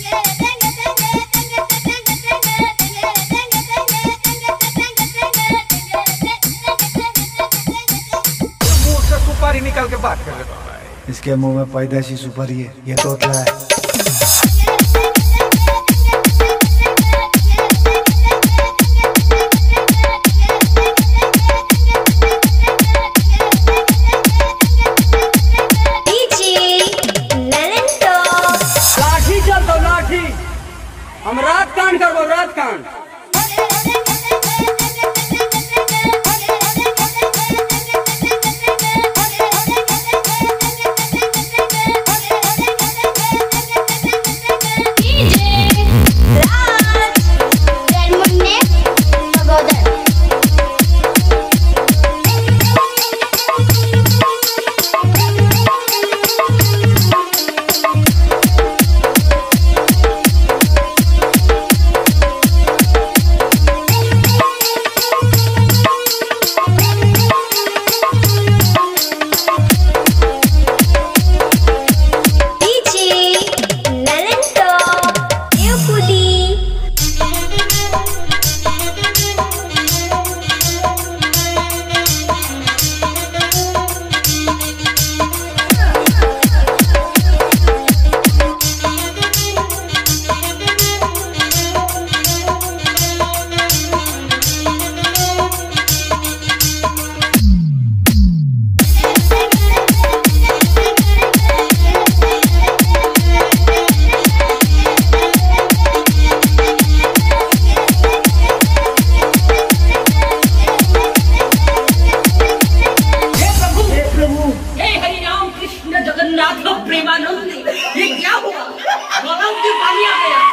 सुपारी निकाल के बात कर रहे हो। इसके मुंह में पैदाइशी सुपारी है, ये तोतला है। लाठी चल दो लाठी, हम रात कांड करबो रात कांड। जगन्नाथ प्रेमानंद, ये क्या हुआ? गलाव की पानी आ गया।